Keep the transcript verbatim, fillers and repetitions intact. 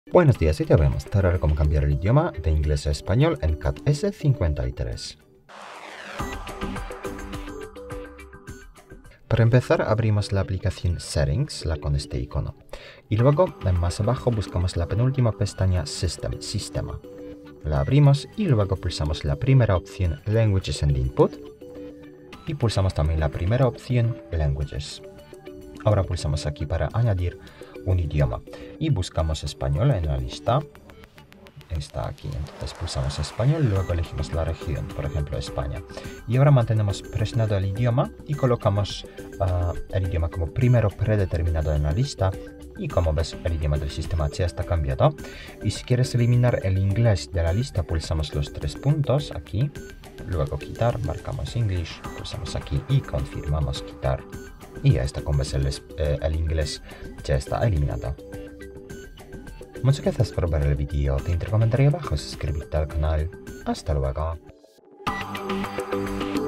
Buenos días, y te voy a mostrar cómo cambiar el idioma de inglés a español en C A T S cincuenta y tres. Para empezar, abrimos la aplicación Settings, la con este icono. Y luego, más abajo, buscamos la penúltima pestaña System, Sistema. La abrimos y luego pulsamos la primera opción Languages and Input. Y pulsamos también la primera opción Languages. Ahora pulsamos aquí para añadir un idioma y buscamos español en la lista. Está aquí, entonces pulsamos español, luego elegimos la región, por ejemplo España. Y ahora mantenemos presionado el idioma y colocamos uh, el idioma como primero predeterminado en la lista. Y como ves, el idioma del sistema ya está cambiado. Y si quieres eliminar el inglés de la lista, pulsamos los tres puntos aquí. Luego quitar, marcamos English, pulsamos aquí y confirmamos quitar. Y ya está, como ves, el, eh, el inglés ya está eliminado. Muchas gracias por ver el vídeo, te recomendaría abajo suscribirte al canal. Hasta luego.